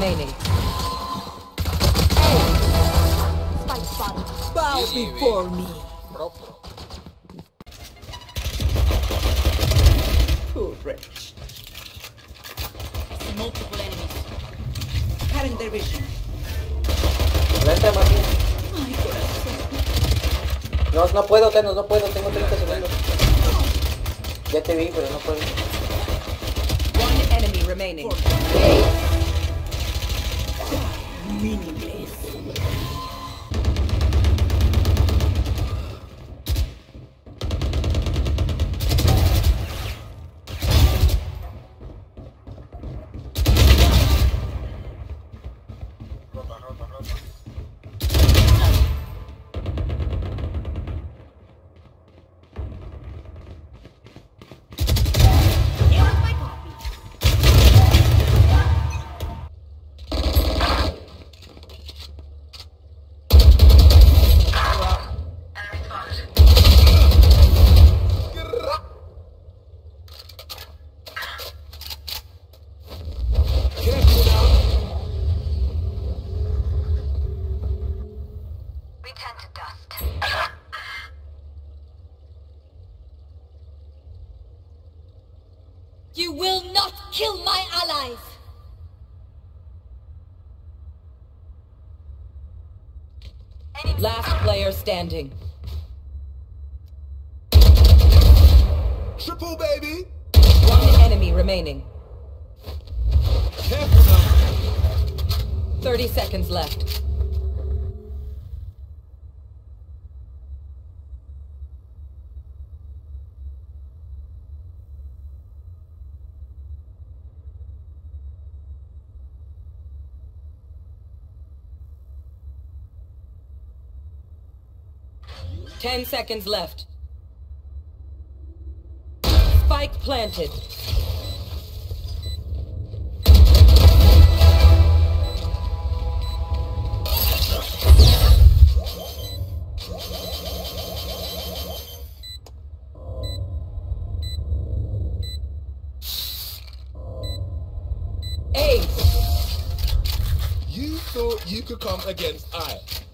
remaining. Spike spotted. Bow before me. Poor wretch. Multiple enemies. Cutting their vision. Vente, Martín. Ay, corazón. No, no puedo, Thanos, no puedo, tengo 30 segundos. Ya te vi, pero no puedo. One enemy remaining. Meaningless. You will not kill my allies! Last player standing. Triple, baby! One enemy remaining. Careful now. 30 seconds left. Ten seconds left. Spike planted. You thought you could come against I.